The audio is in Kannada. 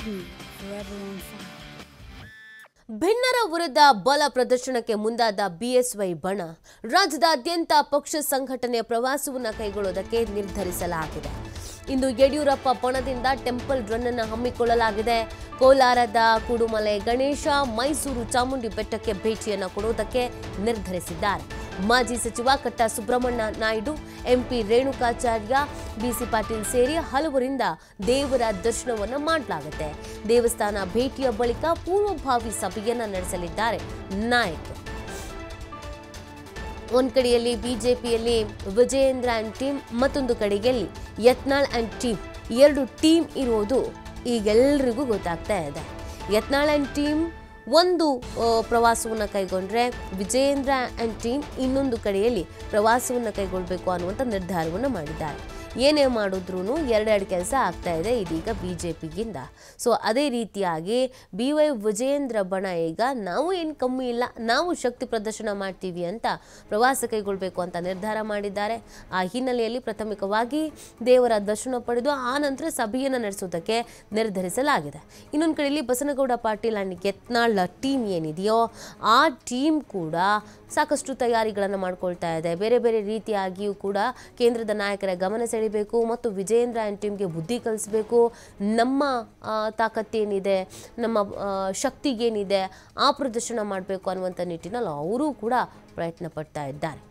TV, forever on fire. ಭಿನ್ನರ ವಿರುದ್ಧ ಬಲ ಪ್ರದರ್ಶನಕ್ಕೆ ಮುಂದಾದ ಬಿಎಸ್ವೈ ಬಣ ರಾಜ್ಯದಾದ್ಯಂತ ಪಕ್ಷ ಸಂಘಟನೆಯ ಪ್ರವಾಸವನ್ನು ಕೈಗೊಳ್ಳುವುದಕ್ಕೆ ನಿರ್ಧರಿಸಲಾಗಿದೆ. ಇಂದು ಯಡಿಯೂರಪ್ಪ ಬಣದಿಂದ ಟೆಂಪಲ್ ರನ್ ಅನ್ನು ಹಮ್ಮಿಕೊಳ್ಳಲಾಗಿದೆ. ಕೋಲಾರದ ಕುಡುಮಲೆ ಗಣೇಶ, ಮೈಸೂರು ಚಾಮುಂಡಿ ಬೆಟ್ಟಕ್ಕೆ ಭೇಟಿಯನ್ನು ಕೊಡುವುದಕ್ಕೆ ನಿರ್ಧರಿಸಿದ್ದಾರೆ. ಮಾಜಿ ಸಚಿವ ಕಟ್ಟಾ ಸುಬ್ರಹ್ಮಣ್ಯ ನಾಯ್ಡು, ಎಂಪಿ ರೇಣುಕಾಚಾರ್ಯ, ಬಿಸಿ ಪಾಟೀಲ್ ಸೇರಿ ಹಲವರಿಂದ ದೇವರ ದರ್ಶನವನ್ನು ಮಾಡಲಾಗುತ್ತೆ. ದೇವಸ್ಥಾನ ಭೇಟಿಯ ಬಳಿಕ ಪೂರ್ವಭಾವಿ ಸಭೆಯನ್ನ ನಡೆಸಲಿದ್ದಾರೆ ನಾಯಕರು. ಒಂದು ಕಡೆಯಲ್ಲಿ ಬಿಜೆಪಿಯಲ್ಲಿ ವಿಜಯೇಂದ್ರ ಅಂಡ್ ಟೀಮ್, ಮತ್ತೊಂದು ಕಡೆಯಲ್ಲಿ ಯತ್ನಾಳ್ ಅಂಡ್ ಟೀಮ್, ಎರಡು ಟೀಮ್ ಇರುವುದು ಈಗೆಲ್ಲರಿಗೂ ಗೊತ್ತಾಗ್ತಾ ಇದೆ. ಯತ್ನಾಳ್ ಅಂಡ್ ಟೀಮ್ ಒಂದು ಪ್ರವಾಸವನ್ನು ಕೈಗೊಂಡ್ರೆ ವಿಜಯೇಂದ್ರ ಅಂಡ್ ಟೀಮ್ ಇನ್ನೊಂದು ಕಡೆಯಲ್ಲಿ ಪ್ರವಾಸವನ್ನು ಕೈಗೊಳ್ಳಬೇಕು ಅನ್ನುವಂಥ ನಿರ್ಧಾರವನ್ನು ಮಾಡಿದ್ದಾರೆ. ಏನೇ ಮಾಡಿದ್ರೂ ಎರಡೆರಡು ಕೆಲಸ ಆಗ್ತಾ ಇದೆ ಇದೀಗ ಬಿಜೆಪಿಗಿಂದ. ಸೊ ಅದೇ ರೀತಿಯಾಗಿ BY ವಿಜಯೇಂದ್ರ ಬಣ ಈಗ ನಾವು ಏನು ಕಮ್ಮಿ ಇಲ್ಲ, ನಾವು ಶಕ್ತಿ ಪ್ರದರ್ಶನ ಮಾಡ್ತೀವಿ ಅಂತ ಪ್ರವಾಸ ಕೈಗೊಳ್ಳಬೇಕು ಅಂತ ನಿರ್ಧಾರ ಮಾಡಿದ್ದಾರೆ. ಆ ಹಿನ್ನೆಲೆಯಲ್ಲಿ ಪ್ರಾಥಮಿಕವಾಗಿ ದೇವರ ದರ್ಶನ ಪಡೆದು ಆ ನಂತರ ಸಭೆಯನ್ನು ನಡೆಸೋದಕ್ಕೆ ನಿರ್ಧರಿಸಲಾಗಿದೆ. ಇನ್ನೊಂದು ಕಡೆಯಲ್ಲಿ ಬಸನಗೌಡ ಪಾಟೀಲ್ ಅಂಡ್ ಯತ್ನಾಳ್ ಟೀಮ್ ಏನಿದೆಯೋ ಆ ಟೀಮ್ ಕೂಡ ಸಾಕಷ್ಟು ತಯಾರಿಗಳನ್ನು ಮಾಡ್ಕೊಳ್ತಾ ಇದೆ. ಬೇರೆ ಬೇರೆ ರೀತಿಯಾಗಿಯೂ ಕೂಡ ಕೇಂದ್ರದ ನಾಯಕರ ಗಮನ ಸೆಳೆಯಬೇಕು ಮತ್ತು ವಿಜಯೇಂದ್ರ ಆ್ಯಂಡ್ ಟೀಮ್ಗೆ ಬುದ್ಧಿ ಕಲಿಸಬೇಕು. ನಮ್ಮ ತಾಕತ್ತೇನಿದೆ, ನಮ್ಮ ಶಕ್ತಿಗೇನಿದೆ ಆ ಪ್ರದರ್ಶನ ಮಾಡಬೇಕು ಅನ್ನುವಂಥ ನಿಟ್ಟಿನಲ್ಲಿ ಅವರೂ ಕೂಡ ಪ್ರಯತ್ನ ಪಡ್ತಾ ಇದ್ದಾರೆ.